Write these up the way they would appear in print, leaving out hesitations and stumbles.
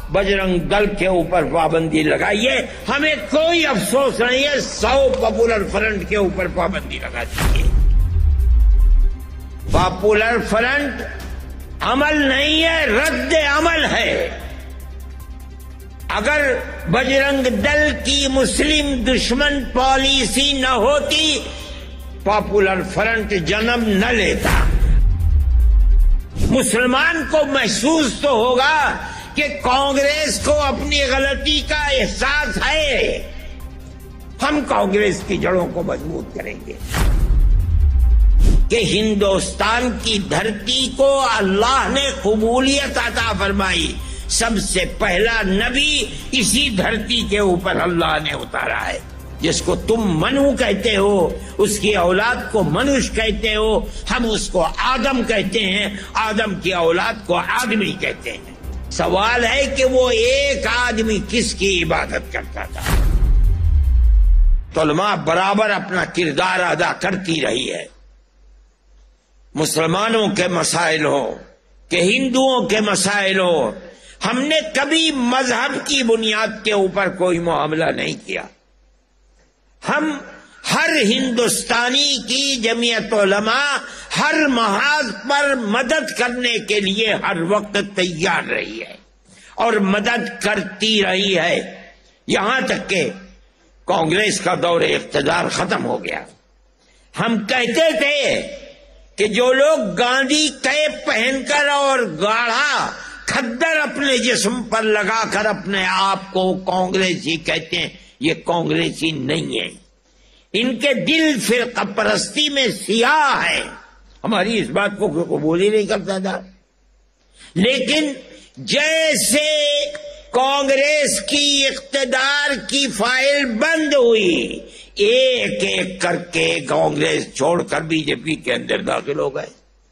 بجرنگ دل کے اوپر پابندی لگائیے، ہمیں کوئی افسوس نہیں ہے، 100 پاپولر فرنٹ کے اوپر پابندی لگا دیجیے۔ پاپولر فرنٹ عمل نہیں ہے، رد عمل ہے۔ اگر بجرنگ دل کی مسلم دشمن پالیسی نہ ہوتی، پاپولر فرنٹ جنم نہ لیتا۔ مسلمان کو محسوس تو ہوگا کہ کانگریس کو اپنی غلطی کا احساس ہے، ہم کانگریس کی جڑوں کو مضبوط کریں گے کہ ہندوستان کی دھرتی کو اللہ نے قبولیت عطا فرمائی۔ سب سے پہلا نبی اسی دھرتی کے اوپر اللہ نے اتارا ہے، جس کو تم منو کہتے ہو، اس کی اولاد کو منوش کہتے ہو، ہم اس کو آدم کہتے ہیں، آدم کی اولاد کو آدمی کہتے ہیں۔ سوال ہے کہ وہ ایک آدمی کس کی عبادت کرتا تھا؟ علماء برابر اپنا کردار ادا کرتی رہی ہے، مسلمانوں کے مسائل ہو کہ ہندوؤں کے مسائل ہو، ہم نے کبھی مذہب کی بنیاد کے اوپر کوئی معاملہ نہیں کیا۔ ہم ہر ہندوستانی کی جمعیت علماء ہر محاذ پر مدد کرنے کے لیے ہر وقت تیار رہی ہے اور مدد کرتی رہی ہے، یہاں تک کہ کانگریس کا دور اقتدار ختم ہو گیا۔ ہم کہتے تھے کہ جو لوگ گاندھی کیپ پہن کر اور گاڑھا کھدر اپنے جسم پر لگا کر اپنے آپ کو کانگریسی کہتے ہیں، یہ کانگریسی نہیں ہے، ان کے دل فرقہ پرستی میں سیاہ ہے۔ ہماری اس بات کو قبول ہی نہیں کرتا تھا، لیکن جیسے کانگریس کی اقتدار کی فائل بند ہوئی، ایک ایک کر کے کانگریس چھوڑ کر بی جے پی کے اندر داخل ہو گئے۔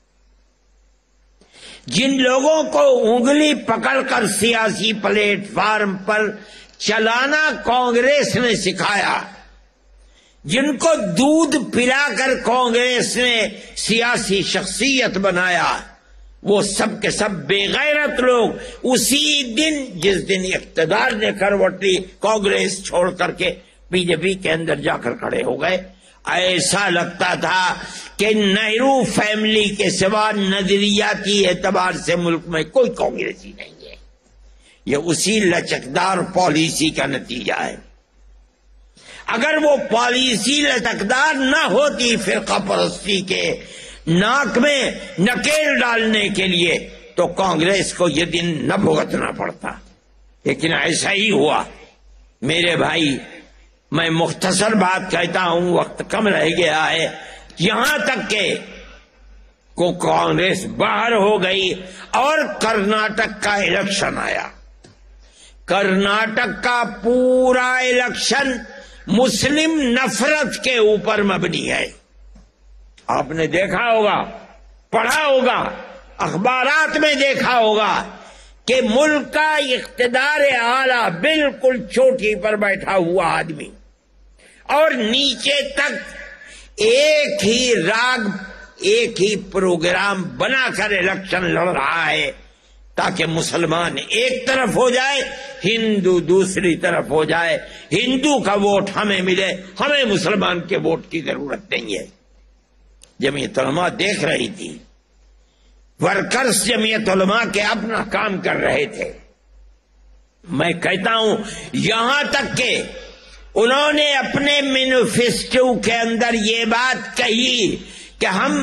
جن لوگوں کو انگلی پکڑ کر سیاسی پلیٹ فارم پر چلانا کانگریس نے سکھایا، جن کو دودھ پلا کر کانگریس نے سیاسی شخصیت بنایا، وہ سب کے سب بے غیرت لوگ اسی دن جس دن اقتدار نے کروٹ لی، کانگریس چھوڑ کر کے بی جے پی کے اندر جا کر کھڑے ہو گئے۔ ایسا لگتا تھا کہ نہرو فیملی کے سوا نظریاتی اعتبار سے ملک میں کوئی کانگریسی نہیں ہے۔ یہ اسی لچکدار پالیسی کا نتیجہ ہے۔ اگر وہ پالیسی لچکدار نہ ہوتی فرقہ پرستی کے ناک میں نکیل ڈالنے کے لیے، تو کانگریس کو یہ دن نہ بھگتنا پڑتا، لیکن ایسا ہی ہوا۔ میرے بھائی، میں مختصر بات کہتا ہوں، وقت کم رہ گیا ہے، یہاں تک کہ کو کانگریس باہر ہو گئی اور کرناٹک کا الیکشن آیا۔ کرناٹک کا پورا الیکشن مسلم نفرت کے اوپر مبنی ہے۔ آپ نے دیکھا ہوگا، پڑھا ہوگا، اخبارات میں دیکھا ہوگا کہ ملک کا اقتدار اعلیٰ بالکل چوٹی پر بیٹھا ہوا آدمی اور نیچے تک ایک ہی راگ، ایک ہی پروگرام بنا کر الیکشن لڑ رہا ہے تاکہ مسلمان ایک طرف ہو جائے، ہندو دوسری طرف ہو جائے، ہندو کا ووٹ ہمیں ملے، ہمیں مسلمان کے ووٹ کی ضرورت نہیں ہے۔ جمعیت علماء دیکھ رہی تھی، ورکرز جمعیت علماء کے اپنا کام کر رہے تھے۔ میں کہتا ہوں یہاں تک کہ انہوں نے اپنے مینیفیسٹو کے اندر یہ بات کہی کہ ہم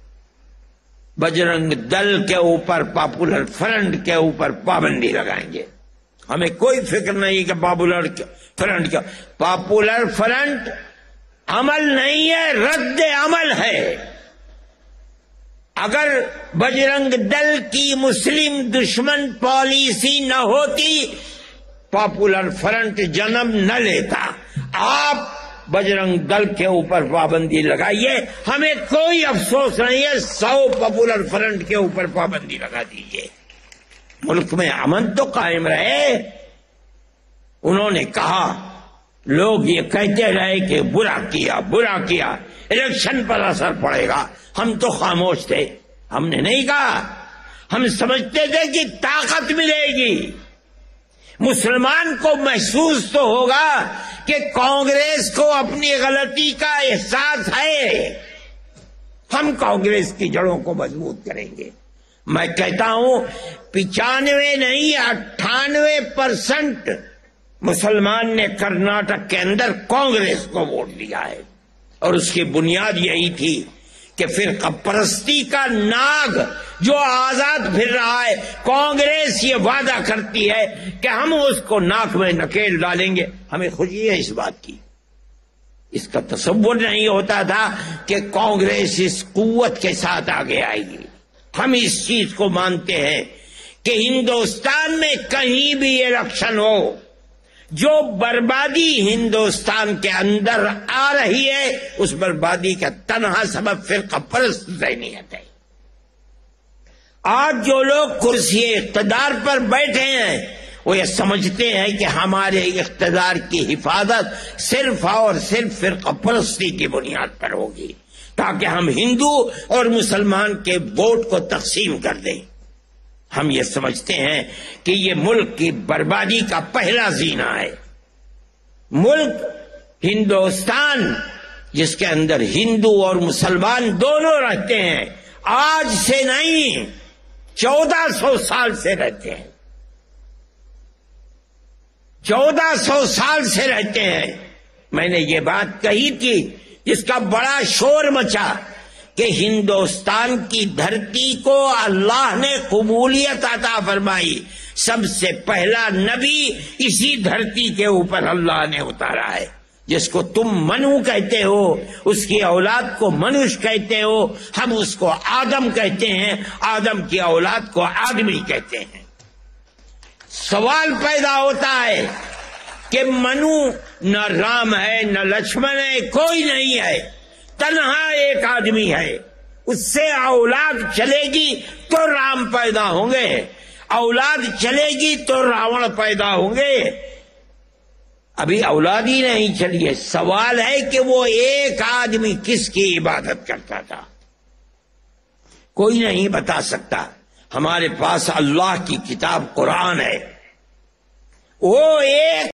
بجرنگ دل کے اوپر، پاپولر فرنٹ کے اوپر پابندی لگائیں گے۔ ہمیں کوئی فکر نہیں کہ پاپولر فرنٹ کا، پاپولر فرنٹ عمل نہیں ہے، رد عمل ہے۔ اگر بجرنگ دل کی مسلم دشمن پالیسی نہ ہوتی، پاپولر فرنٹ جنم نہ لیتا۔ آپ بجرنگ دل کے اوپر پابندی لگائیے، ہمیں کوئی افسوس نہیں ہے، 100 پاپولر فرنٹ کے اوپر پابندی لگا دیجیے، ملک میں امن تو قائم رہے۔ انہوں نے کہا، لوگ یہ کہتے رہے کہ برا کیا، الیکشن پر اثر پڑے گا، ہم تو خاموش تھے، ہم نے نہیں کہا۔ ہم سمجھتے تھے کہ طاقت ملے گی، مسلمان کو محسوس تو ہوگا کہ کانگریس کو اپنی غلطی کا احساس ہے، ہم کانگریس کی جڑوں کو مضبوط کریں گے۔ میں کہتا ہوں 95 نہیں 98% مسلمان نے کرناٹک کے اندر کانگریس کو ووٹ دیا ہے، اور اس کی بنیاد یہی تھی کہ فرقہ پرستی کا ناگ جو آزاد پھر رہا ہے، کانگریس یہ وعدہ کرتی ہے کہ ہم اس کو ناک میں نکیل ڈالیں گے۔ ہمیں خوشی ہے اس بات کی، اس کا تصور نہیں ہوتا تھا کہ کانگریس اس قوت کے ساتھ آگے آئے گی۔ ہم اس چیز کو مانتے ہیں کہ ہندوستان میں کہیں بھی الیکشن ہو، جو بربادی ہندوستان کے اندر آ رہی ہے اس بربادی کا تنہا سبب فرقہ پرست ذہنیت ہے۔ آج جو لوگ کرسی اقتدار پر بیٹھے ہیں وہ یہ سمجھتے ہیں کہ ہمارے اقتدار کی حفاظت صرف اور صرف فرقہ پرستی کی بنیاد پر ہوگی، تاکہ ہم ہندو اور مسلمان کے ووٹ کو تقسیم کر دیں۔ ہم یہ سمجھتے ہیں کہ یہ ملک کی بربادی کا پہلا زینہ ہے۔ ملک ہندوستان جس کے اندر ہندو اور مسلمان دونوں رہتے ہیں، آج سے نہیں 1400 سال سے رہتے ہیں، 1400 سال سے رہتے ہیں۔ میں نے یہ بات کہی تھی جس کا بڑا شور مچا کہ ہندوستان کی دھرتی کو اللہ نے قبولیت عطا فرمائی، سب سے پہلا نبی اسی دھرتی کے اوپر اللہ نے اتارا ہے، جس کو تم منو کہتے ہو، اس کی اولاد کو منوش کہتے ہو، ہم اس کو آدم کہتے ہیں، آدم کی اولاد کو آدمی کہتے ہیں۔ سوال پیدا ہوتا ہے کہ منو نہ رام ہے نہ لکشمن ہے، کوئی نہیں ہے، تنہا ایک آدمی ہے، اس سے اولاد چلے گی تو رام پیدا ہوں گے، اولاد چلے گی تو راون پیدا ہوں گے۔ ابھی اولاد ہی نہیں چلی ہے، سوال ہے کہ وہ ایک آدمی کس کی عبادت کرتا تھا، کوئی نہیں بتا سکتا۔ ہمارے پاس اللہ کی کتاب قرآن ہے، وہ ایک